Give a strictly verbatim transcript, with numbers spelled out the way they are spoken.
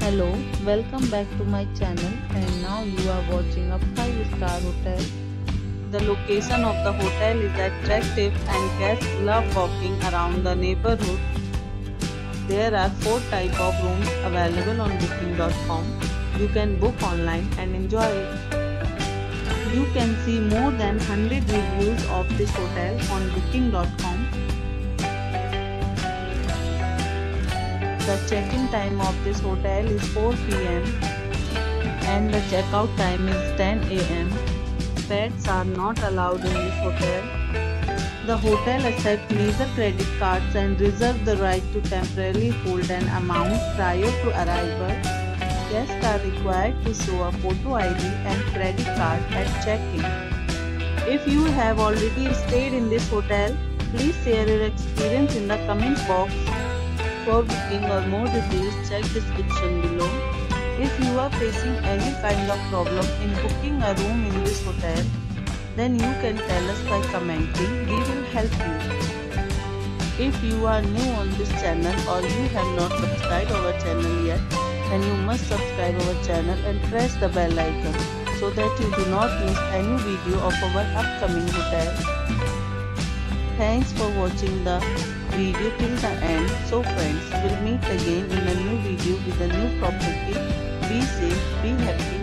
Hello, welcome back to my channel, and now you are watching a five star hotel. The location of the hotel is attractive and guests love walking around the neighborhood. There are four types of rooms available on booking dot com. You can book online and enjoy it. You can see more than one hundred reviews of this hotel on booking dot com. The check-in time of this hotel is four p m and the check-out time is ten a m Pets are not allowed in this hotel. The hotel accepts major credit cards and reserves the right to temporarily hold an amount prior to arrival. Guests are required to show a photo I D and credit card at check-in. If you have already stayed in this hotel, please share your experience in the comment box. For booking or more details, check description below. If you are facing any kind of problem in booking a room in this hotel, then you can tell us by commenting. We will help you. If you are new on this channel or you have not subscribed our channel yet, then you must subscribe our channel and press the bell icon so that you do not miss any video of our upcoming hotel. Thanks for watching the video till the end. So friends, we'll meet again in a new video with a new property. Be safe, be happy.